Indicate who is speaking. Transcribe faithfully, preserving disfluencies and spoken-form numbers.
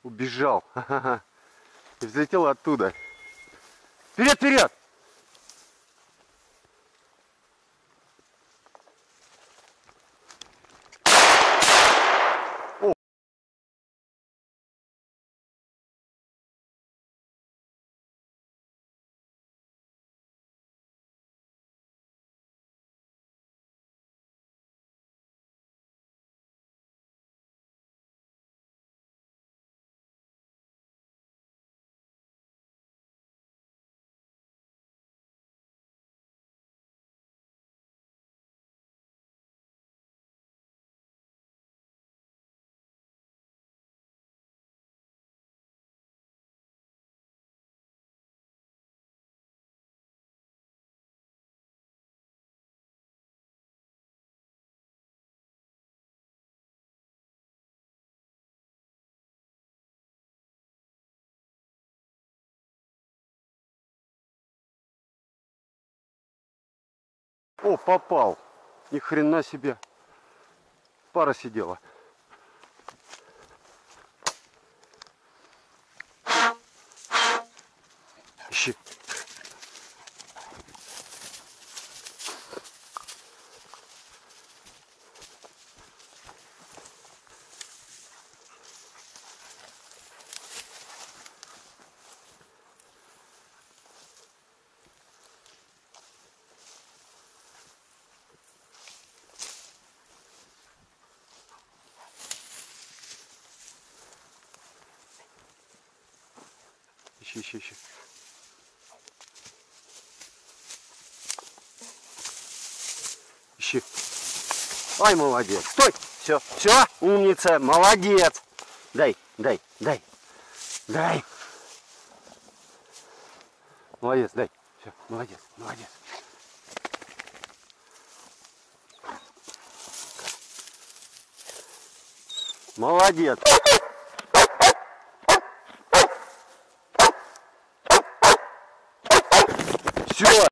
Speaker 1: Убежал. И взлетел оттуда. Вперед, вперед! О! О, попал. Ни хрена себе. Пара сидела. Ищи. Ищи, ищи, ищи. Ищи. Ай, молодец. Стой! Все, все, умница, молодец. Дай, дай, дай. Дай. Молодец, дай. Все, молодец, молодец. Молодец. Все.